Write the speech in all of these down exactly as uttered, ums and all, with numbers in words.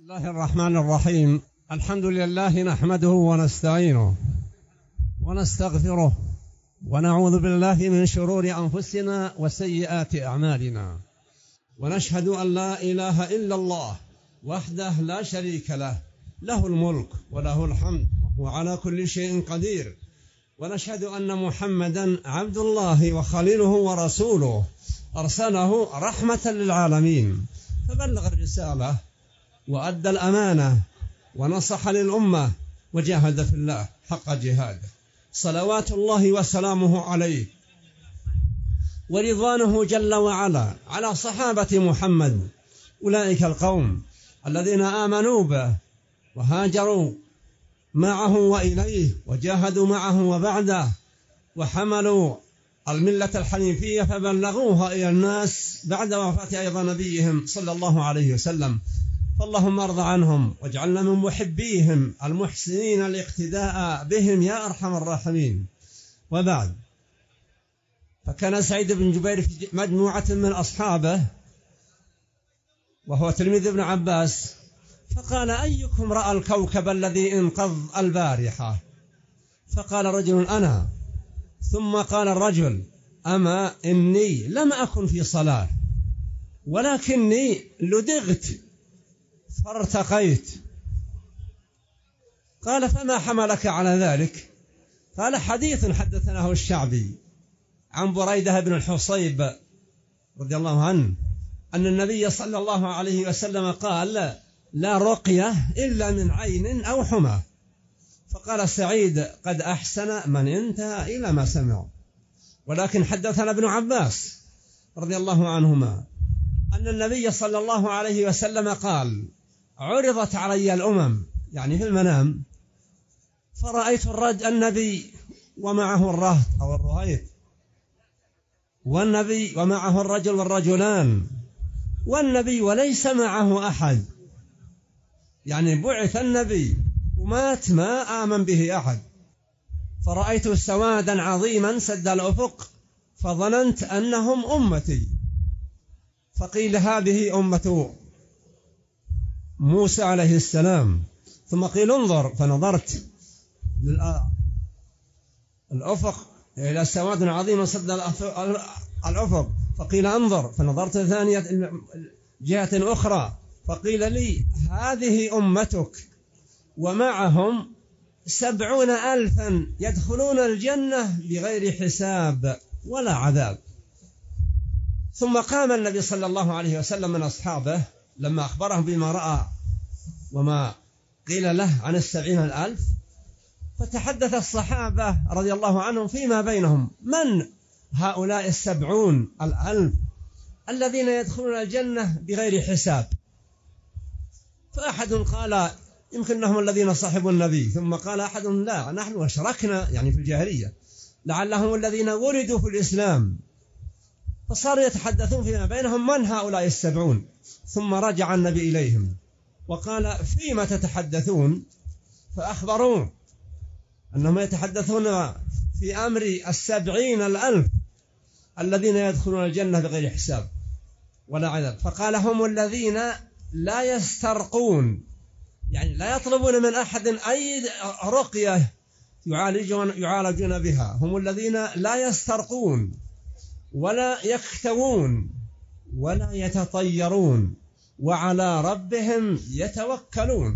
الله الرحمن الرحيم. الحمد لله نحمده ونستعينه ونستغفره ونعوذ بالله من شرور أنفسنا وسيئات أعمالنا، ونشهد أن لا إله إلا الله وحده لا شريك له، له الملك وله الحمد وهو على كل شيء قدير، ونشهد أن محمدا عبد الله وخليله ورسوله أرسله رحمة للعالمين، فبلغ الرسالة وأدى الأمانة ونصح للأمة وجاهد في الله حق جهاده، صلوات الله وسلامه عليه ورضوانه جل وعلا على صحابة محمد، أولئك القوم الذين آمنوا به وهاجروا معه وإليه وجاهدوا معه وبعده وحملوا الملة الحنيفية فبلغوها إلى الناس بعد وفاة أيضا نبيهم صلى الله عليه وسلم. فاللهم ارض عنهم واجعلنا من محبيهم المحسنين الاقتداء بهم يا أرحم الراحمين. وبعد، فكان سعيد بن جبير في مجموعة من أصحابه وهو تلميذ ابن عباس، فقال: أيكم رأى الكوكب الذي انقض البارحة؟ فقال رجل: أنا. ثم قال الرجل: أما إني لم أكن في صلاة ولكني لدغت فارتقيت. قال: فما حملك على ذلك؟ قال: حديث حدثناه الشعبي عن بريدة بن الحصيب رضي الله عنه أن النبي صلى الله عليه وسلم قال: لا رقية إلا من عين أو حمى. فقال سعيد: قد أحسن من انتهى إلى ما سمع. ولكن حدثنا ابن عباس رضي الله عنهما أن النبي صلى الله عليه وسلم قال: عرضت علي الأمم، يعني في المنام، فرأيت الرجل النبي ومعه الرهط أو الرهيط، والنبي ومعه الرجل والرجلان، والنبي وليس معه أحد، يعني بعث النبي ومات ما آمن به أحد. فرأيت سوادا عظيما سد الأفق فظننت أنهم أمتي، فقيل: هذه أمة موسى عليه السلام. ثم قيل: انظر، فنظرت الأفق إلى سواد عظيم سد الأفق، فقيل: انظر، فنظرت ثانية جهة أخرى، فقيل لي: هذه أمتك ومعهم سبعون ألفا يدخلون الجنة بغير حساب ولا عذاب. ثم قام النبي صلى الله عليه وسلم من أصحابه لما أخبرهم بما رأى وما قيل له عن السبعين الألف، فتحدث الصحابة رضي الله عنهم فيما بينهم: من هؤلاء السبعون الألف الذين يدخلون الجنة بغير حساب؟ فأحد قال: يمكنهم الذين صحبوا النبي. ثم قال أحد: لا، نحن أشركنا، يعني في الجاهلية، لعلهم الذين ولدوا في الإسلام. فصاروا يتحدثون فيما بينهم: من هؤلاء السبعون؟ ثم رجع النبي إليهم وقال: فيما تتحدثون؟ فأخبروه أنهم يتحدثون في أمر السبعين الألف الذين يدخلون الجنة بغير حساب ولا عذاب. فقال: هم الذين لا يسترقون، يعني لا يطلبون من أحد أي رقية يعالجون, يعالجون بها، هم الذين لا يسترقون ولا يكتوون ولا يتطيرون وعلى ربهم يتوكلون.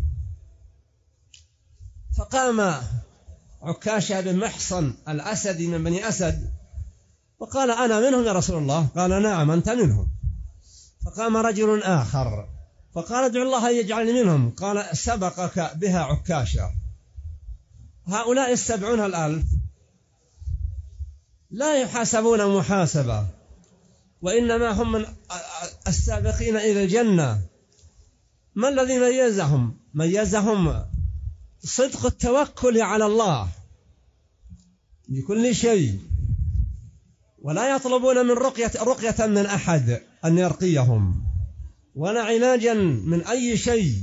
فقام عكاشة بن محصن الأسدي من بني أسد وقال: أنا منهم يا رسول الله. قال: نعم، أنت منهم. فقام رجل آخر فقال: ادعو الله أن يجعلني منهم. قال: سبقك بها عكاشة. هؤلاء السبعون الألف لا يحاسبون محاسبة، وإنما هم من السابقين إلى الجنة. ما الذي ميزهم؟ ميزهم صدق التوكل على الله بكل شيء، ولا يطلبون من رقية, رقية من أحد أن يرقيهم، ولا علاجا من أي شيء،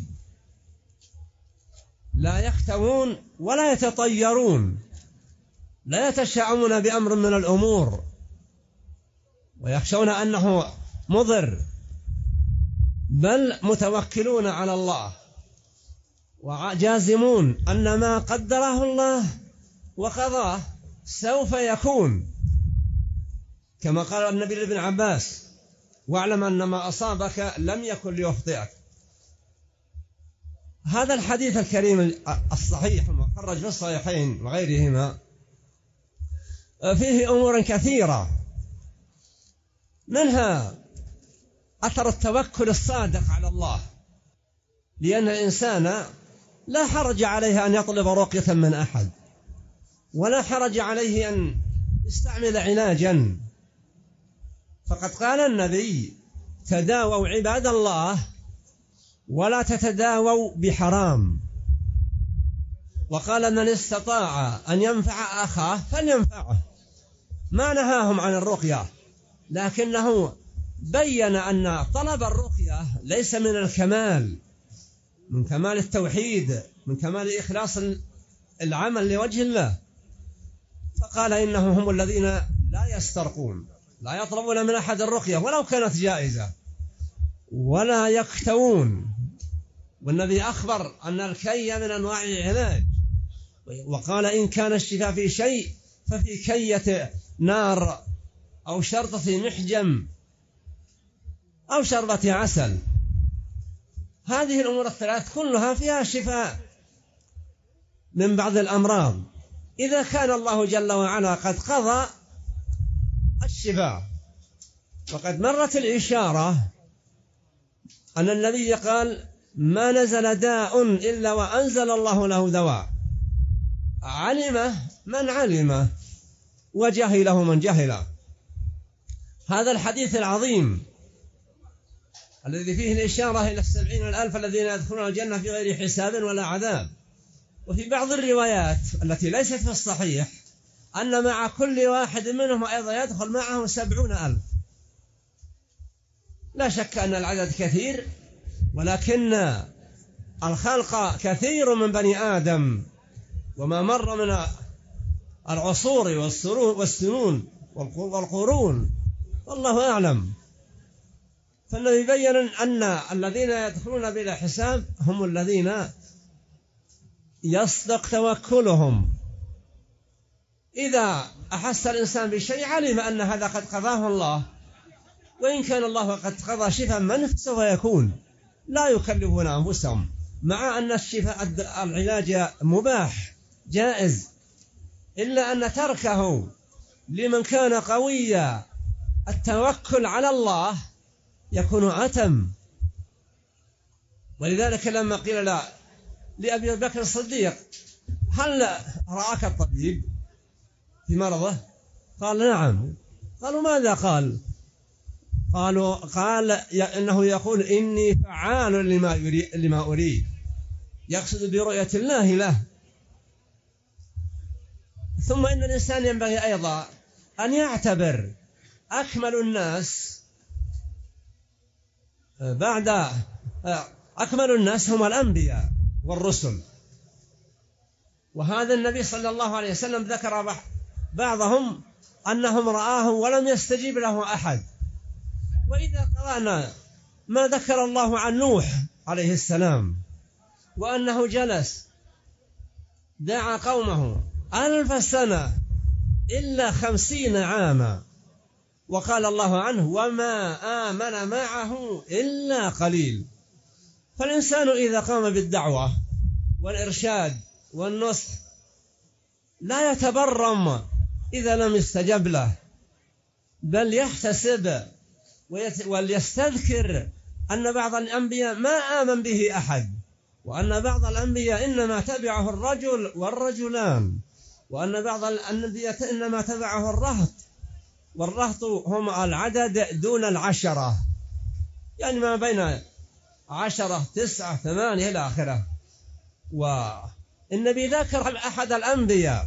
لا يختوون ولا يتطيرون، لا يتشاءمون بأمر من الأمور ويخشون أنه مضر، بل متوكلون على الله وجازمون أن ما قدره الله وقضاه سوف يكون، كما قال النبي لابن عباس: واعلم أن ما أصابك لم يكن ليخطئك. هذا الحديث الكريم الصحيح المخرج في الصحيحين وغيرهما فيه أمور كثيرة، منها أثر التوكل الصادق على الله، لأن الإنسان لا حرج عليه أن يطلب رقية من أحد، ولا حرج عليه أن يستعمل علاجا، فقد قال النبي: تداووا عباد الله ولا تتداووا بحرام. وقال: من استطاع أن ينفع أخاه فلينفعه. ما نهاهم عن الرقية، لكنه بين أن طلب الرقية ليس من الكمال، من كمال التوحيد، من كمال إخلاص العمل لوجه الله. فقال: إنهم هم الذين لا يسترقون، لا يطلبون من أحد الرقية ولو كانت جائزة، ولا يكتوون. والنبي أخبر أن الكي من أنواع العلاج، وقال: إن كان الشفاء في شيء ففي كية نار أو شرطة محجم أو شربة عسل. هذه الأمور الثلاث كلها فيها شفاء من بعض الأمراض، إذا كان الله جل وعلا قد قضى الشفاء. وقد مرت الإشارة أن النبي قال: ما نزل داء إلا وأنزل الله له دواء، علمه من علمه وجهله من جهله. هذا الحديث العظيم الذي فيه الإشارة إلى السبعين الألف الذين يدخلون الجنة في غير حساب ولا عذاب. وفي بعض الروايات التي ليست في الصحيح أن مع كل واحد منهم أيضا يدخل معه سبعون ألف. لا شك أن العدد كثير، ولكن الخلق كثير من بني آدم، وما مر من العصور والسنون والقرون والله أعلم. فالذي بين أن الذين يدخلون بلا حساب هم الذين يصدق توكلهم. إذا أحس الإنسان بشيء علم أن هذا قد قضاه الله، وإن كان الله قد قضى شفاء من سوف يكون، لا يكلفون أنفسهم، مع أن الشفاء العلاج مباح جائز، إلا أن تركه لمن كان قوي التوكل على الله يكون أتم. ولذلك لما قيل لا لأبي بكر الصديق: هل رآك الطبيب في مرضه؟ قال: نعم. قالوا: ماذا قال؟ قالوا: قال إنه يقول: إني فعال لما يريد, لما أريد، يقصد برؤية الله له. ثم إن الإنسان ينبغي أيضا أن يعتبر أكمل الناس بعد أكمل الناس هم الأنبياء والرسل، وهذا النبي صلى الله عليه وسلم ذكر بعضهم أنهم رآه ولم يستجيب له أحد. وإذا قرأنا ما ذكر الله عن نوح عليه السلام، وأنه جلس دعا قومه ألف سنة إلا خمسين عاما، وقال الله عنه: وما آمن معه إلا قليل. فالإنسان إذا قام بالدعوة والإرشاد والنصح لا يتبرم إذا لم يستجب له، بل يحتسب وليستذكر أن بعض الأنبياء ما آمن به أحد، وأن بعض الأنبياء إنما تبعه الرجل والرجلان، وأن بعض الأنبياء إنما تبعه الرهط، والرهط هم العدد دون العشرة، يعني ما بين عشرة تسعة ثمانية إلى آخره. والنبي ذكر أحد الأنبياء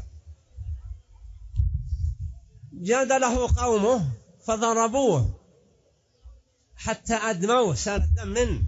جادله قومه فضربوه حتى أدموه، سال الدم منه،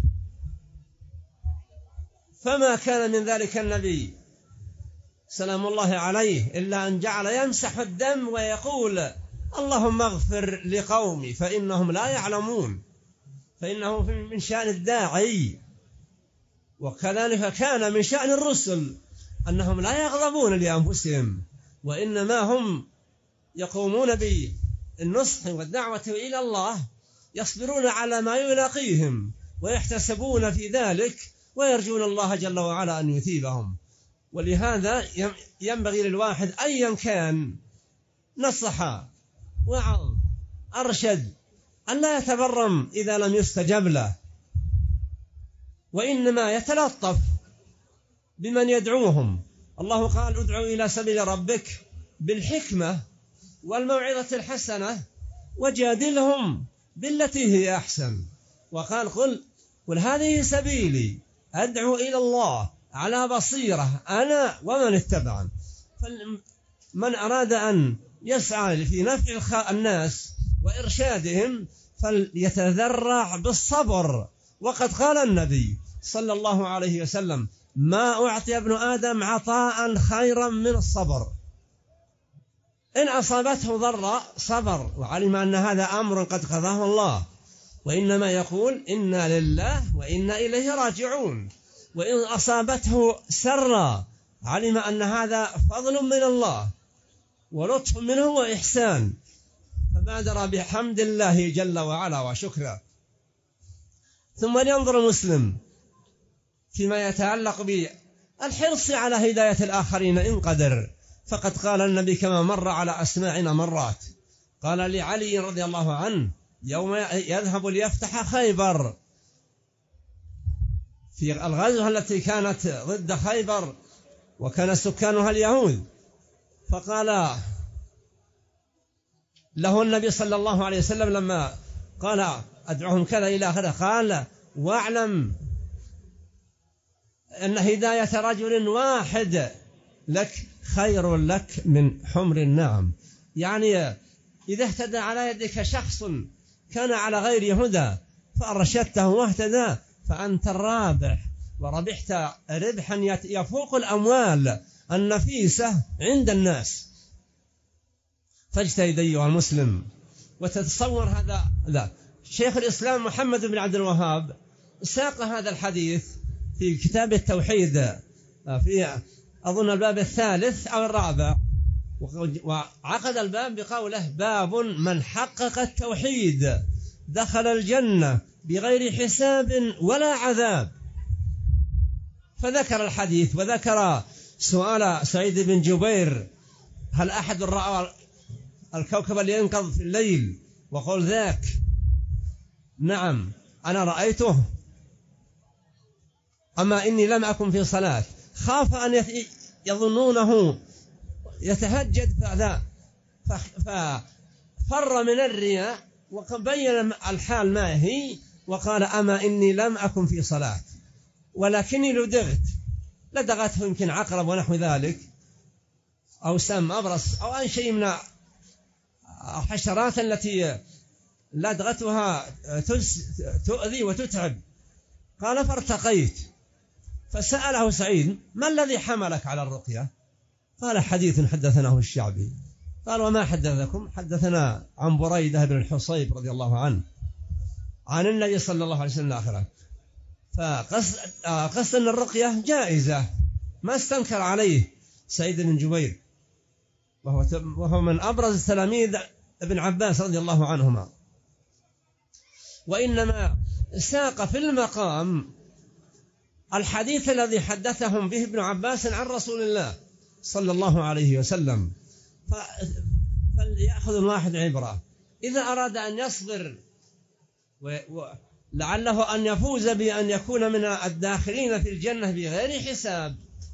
فما كان من ذلك النبي سلام الله عليه إلا أن جعل يمسح الدم ويقول: اللهم اغفر لقومي فإنهم لا يعلمون. فإنه من شأن الداعي وكذلك كان من شأن الرسل أنهم لا يغضبون لأنفسهم، وإنما هم يقومون بالنصح والدعوة إلى الله، يصبرون على ما يلاقيهم ويحتسبون في ذلك ويرجون الله جل وعلا أن يثيبهم. ولهذا ينبغي للواحد أيا كان نصح وعظ أرشد أن لا يتبرم إذا لم يستجب له، وإنما يتلطف بمن يدعوهم. الله قال ادعوا إلى سبيل ربك بالحكمة والموعظة الحسنة وجادلهم بالتي هي أحسن. وقال قل قل هذه سبيلي أدعو إلى الله على بصيرة أنا ومن اتبعني. فمن أراد أن يسعى في نفع الناس وإرشادهم فليتذرع بالصبر. وقد قال النبي صلى الله عليه وسلم ما أعطي ابن آدم عطاء خيرا من الصبر. إن أصابته ضر صبر وعلم أن هذا أمر قد قضاه الله، وإنما يقول إنا لله وإنا إليه راجعون. وإن أصابته سر علم أن هذا فضل من الله ولطف منه وإحسان، فبادر بحمد الله جل وعلا وشكره. ثم ينظر المسلم فيما يتعلق بالحرص على هداية الآخرين إن قدر. فقد قال النبي كما مر على أسماعنا مرات، قال لعلي رضي الله عنه يوم يذهب ليفتح خيبر في الغزوة التي كانت ضد خيبر وكان سكانها اليهود، فقال له النبي صلى الله عليه وسلم لما قال أدعوهم كذا إلى آخره، قال واعلم أن هداية رجل واحد لك خير لك من حمر النعم. يعني إذا اهتدى على يدك شخص كان على غير هدى فأرشدته واهتدى فأنت الرابح، وربحت ربحا يفوق الأموال النفيسة عند الناس. فاجتهد أيها المسلم وتتصور هذا. لا، شيخ الإسلام محمد بن عبد الوهاب ساق هذا الحديث في كتاب التوحيد في أظن الباب الثالث أو الرابع، وعقد الباب بقوله باب من حقق التوحيد دخل الجنة بغير حساب ولا عذاب. فذكر الحديث وذكر سؤال سعيد بن جبير هل أحد رأى الكوكب اللي ينقض في الليل؟ وقال ذاك نعم أنا رأيته، أما إني لم أكن في صلاة. خاف أن يظنونه يتهجد فلا ففر من الرياء وبين الحال ما هي، وقال أما إني لم أكن في صلاة ولكني لدغت، لدغته يمكن عقرب ونحو ذلك أو سم أبرص أو أي شيء من الحشرات التي لدغتها تؤذي وتتعب. قال فارتقيت، فسأله سعيد ما الذي حملك على الرقية؟ قال حديث حدثناه الشعبي. قال وما حدثكم؟ حدثنا عن بريدة بن الحصيب رضي الله عنه عن النبي صلى الله عليه وسلم آخره. فقصد أن الرقية جائزة، ما استنكر عليه سعيد بن جبير، وهو وهو من أبرز تلاميذ ابن عباس رضي الله عنهما. وإنما ساق في المقام الحديث الذي حدثهم به ابن عباس عن رسول الله صلى الله عليه وسلم. فليأخذ الواحد عبرة إذا أراد أن يصبر ولعله أن يفوز بأن يكون من الداخلين في الجنة بغير حساب،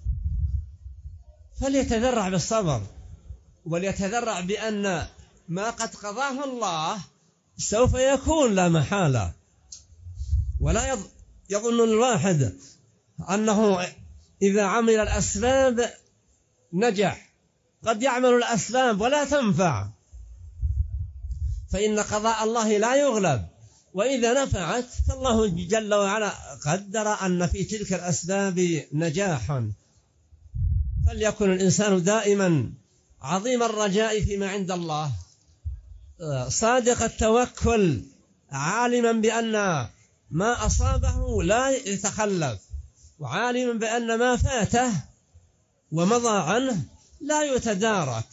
فليتذرع بالصبر وليتذرع بأن ما قد قضاه الله سوف يكون لا محالة. ولا يظن الواحد أنه إذا عمل الأسباب نجح، قد يعمل الأسباب ولا تنفع، فإن قضاء الله لا يغلب، وإذا نفعت فالله جل وعلا قدر أن في تلك الأسباب نجاحا. فليكن الإنسان دائما عظيم الرجاء فيما عند الله، صادق التوكل، عالما بأن ما أصابه لا يتخلف، وعالم بأن ما فاته ومضى عنه لا يتدارك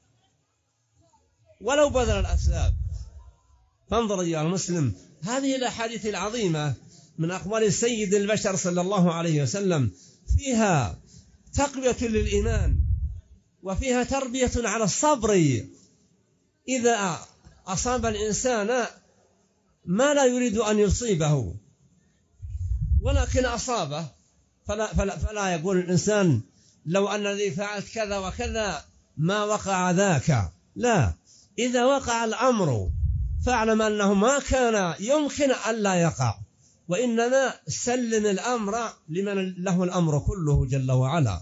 ولو بذل الأسباب. فانظر أيها المسلم، هذه الأحاديث العظيمة من أقوال سيد البشر صلى الله عليه وسلم فيها تقوية للإيمان، وفيها تربية على الصبر إذا أصاب الإنسان ما لا يريد أن يصيبه ولكن أصابه، فلا, فلا, فلا يقول الإنسان لو أن الذي فعلت كذا وكذا ما وقع ذاك. لا، إذا وقع الأمر فاعلم أنه ما كان يمكن ألا يقع، وإنما سلم الأمر لمن له الأمر كله جل وعلا.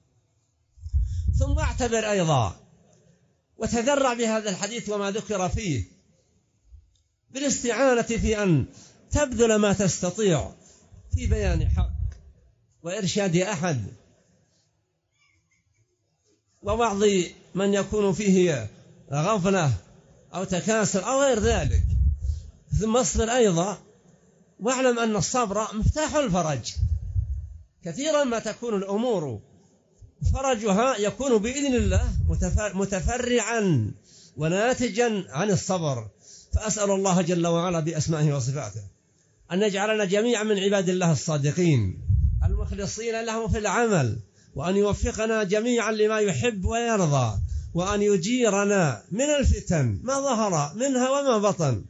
ثم اعتبر أيضا وتذرع بهذا الحديث وما ذكر فيه بالاستعانة في أن تبذل ما تستطيع في بيان حق وإرشاد أحد ووعظ من يكون فيه غفلة أو تكاسل أو غير ذلك. ثم اصبر أيضا واعلم أن الصبر مفتاح الفرج. كثيرا ما تكون الأمور فرجها يكون بإذن الله متفرعا وناتجا عن الصبر. فأسأل الله جل وعلا بأسمائه وصفاته أن يجعلنا جميعا من عباد الله الصادقين المخلصين له في العمل، وأن يوفقنا جميعا لما يحب ويرضى، وأن يجيرنا من الفتن ما ظهر منها وما بطن،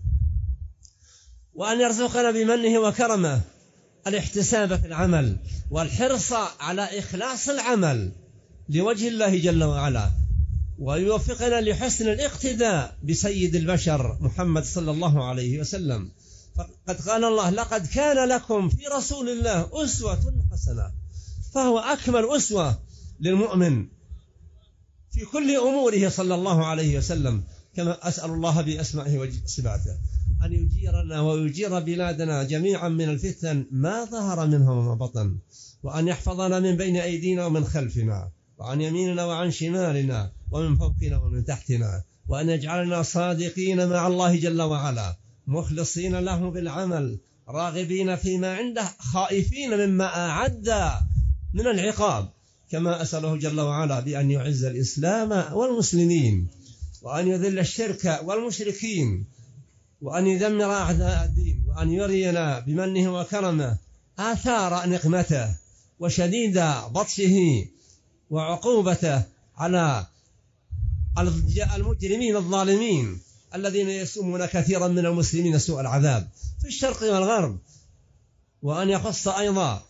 وأن يرزقنا بمنه وكرمه الاحتساب في العمل والحرص على إخلاص العمل لوجه الله جل وعلا، ويوفقنا لحسن الاقتداء بسيد البشر محمد صلى الله عليه وسلم. فقد قال الله: لقد كان لكم في رسول الله أسوة حسنة، فهو أكمل أسوة للمؤمن في كل أموره صلى الله عليه وسلم. كما أسأل الله بأسمائه وصفاته أن يجيرنا ويجير بلادنا جميعا من الفتن ما ظهر منها وما بطن، وأن يحفظنا من بين أيدينا ومن خلفنا وعن يميننا وعن شمالنا ومن فوقنا ومن تحتنا، وأن يجعلنا صادقين مع الله جل وعلا مخلصين له بالعمل راغبين فيما عنده خائفين مما أعد من العقاب. كما أسأله جل وعلا بأن يعز الإسلام والمسلمين، وأن يذل الشرك والمشركين، وأن يدمر أعداء الدين، وأن يرينا بمنه وكرمه آثار نقمته وشديد بطشه وعقوبته على المجرمين الظالمين الذين يسومون كثيرا من المسلمين سوء العذاب في الشرق والغرب. وأن يخص أيضا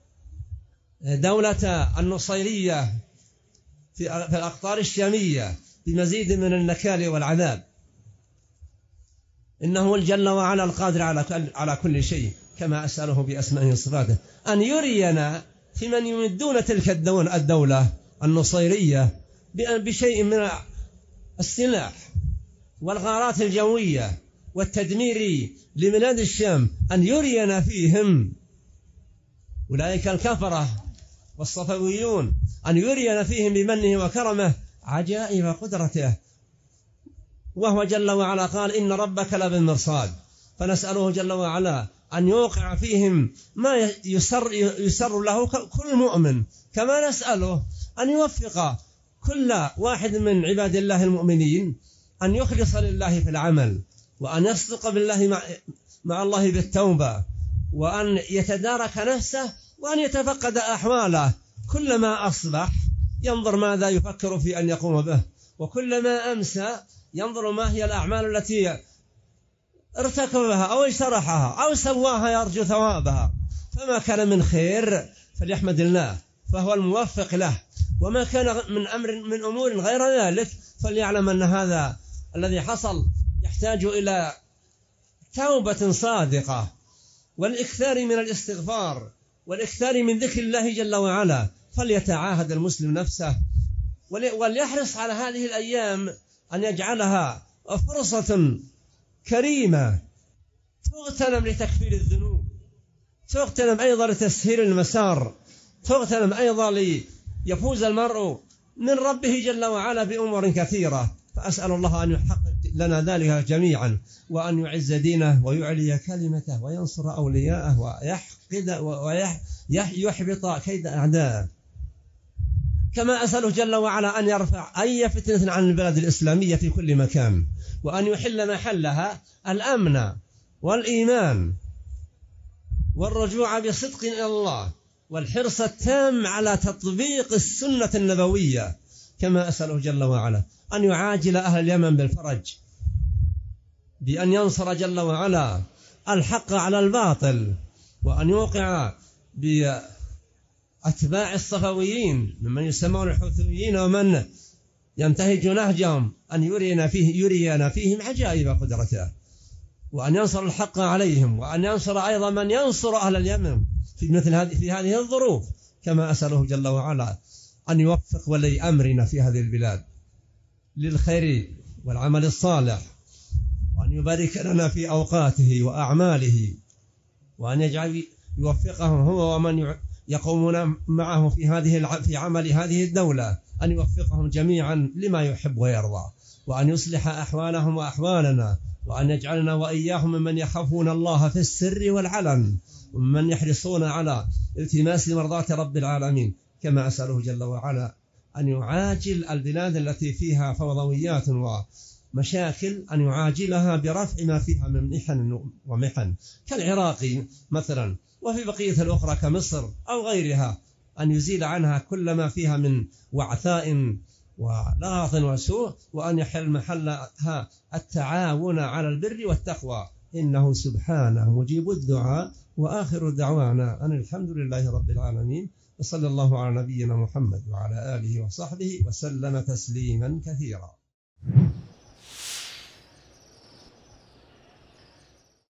دولة النصيرية في الأقطار الشامية بمزيد من النكال والعذاب، إنه جل وعلا القادر على كل شيء. كما أسأله بأسمائه وصفاته أن يرينا في من يمدون تلك الدولة النصيرية بشيء من السلاح والغارات الجوية والتدمير لبلاد الشام، أن يرينا فيهم أولئك الكفرة والصفويون، أن يرينا فيهم بمنه وكرمه عجائب قدرته. وهو جل وعلا قال: إن ربك لبالمرصاد. فنسأله جل وعلا أن يوقع فيهم ما يسر, يسر له كل مؤمن، كما نسأله أن يوفق كل واحد من عباد الله المؤمنين أن يخلص لله في العمل، وأن يصدق بالله مع, مع الله بالتوبة، وأن يتدارك نفسه، وأن يتفقد أحواله. كلما أصبح ينظر ماذا يفكر في أن يقوم به، وكلما أمسى ينظر ما هي الأعمال التي ارتكبها أو اجترحها أو سواها يرجو ثوابها. فما كان من خير فليحمد الله، فهو الموفق له، وما كان من أمر من أمور غير ذلك فليعلم أن هذا الذي حصل يحتاج إلى توبة صادقة والإكثار من الاستغفار والإكثار من ذكر الله جل وعلا. فليتعاهد المسلم نفسه وليحرص على هذه الأيام أن يجعلها فرصة كريمة تغتنم لتكفير الذنوب، تغتنم أيضا لتسهيل المسار، تغتنم أيضا ليفوز المرء من ربه جل وعلا بأمور كثيرة. فأسأل الله أن يحقق لنا ذلك جميعا، وأن يعز دينه ويعلي كلمته وينصر أولياءه ويحقد ويحبط كيد أعداءه. كما أسأله جل وعلا أن يرفع أي فتنة عن البلاد الإسلامية في كل مكان، وأن يحل محلها الأمن والإيمان والرجوع بصدق إلى الله والحرص التام على تطبيق السنة النبوية. كما أسأله جل وعلا أن يعاجل أهل اليمن بالفرج، بأن ينصر جل وعلا الحق على الباطل، وأن يوقع بأتباع الصفويين ممن يسمون الحوثيين ومن ينتهج نهجهم أن يرينا فيه يرينا فيهم عجائب قدرته، وأن ينصر الحق عليهم، وأن ينصر أيضا من ينصر أهل اليمن في مثل هذه في هذه الظروف. كما أسأله جل وعلا أن يوفق ولي أمرنا في هذه البلاد للخير والعمل الصالح، وأن يبارك لنا في أوقاته وأعماله، وأن يجعل يوفقهم هو ومن يقومون معه في هذه في عمل هذه الدولة، أن يوفقهم جميعا لما يحب ويرضى، وأن يصلح أحوالهم وأحوالنا، وأن يجعلنا وإياهم ممن يخافون الله في السر والعلن، ومن يحرصون على التماس مرضاة رب العالمين. كما أسأله جل وعلا أن يعاجل البلاد التي فيها فوضويات ومشاكل، أن يعاجلها برفع ما فيها من محن ومحن كالعراق مثلا، وفي بقية الأخرى كمصر أو غيرها، أن يزيل عنها كل ما فيها من وعثاء ولغط وسوء، وأن يحل محلها التعاون على البر والتقوى، إنه سبحانه مجيب الدعاء. وآخر دعوانا أن الحمد لله رب العالمين، وصلى الله على نبينا محمد وعلى آله وصحبه وسلم تسليما كثيرا.